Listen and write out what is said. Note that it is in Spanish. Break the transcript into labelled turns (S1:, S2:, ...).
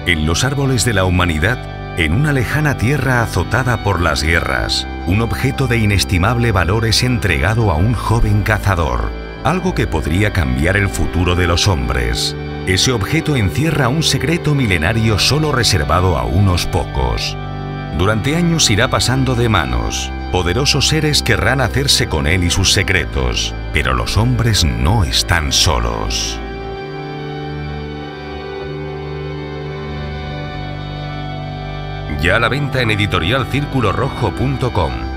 S1: En los árboles de la humanidad, en una lejana tierra azotada por las guerras, un objeto de inestimable valor es entregado a un joven cazador, algo que podría cambiar el futuro de los hombres. Ese objeto encierra un secreto milenario solo reservado a unos pocos. Durante años irá pasando de manos. Poderosos seres querrán hacerse con él y sus secretos, pero los hombres no están solos. Ya a la venta en editorialcirculorrojo.com.